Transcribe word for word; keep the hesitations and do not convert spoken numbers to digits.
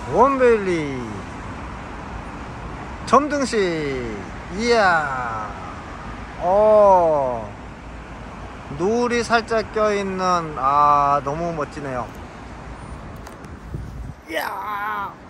원베일리 점등식. 이야, 어 노을이 살짝 껴있는, 아 너무 멋지네요. 이야.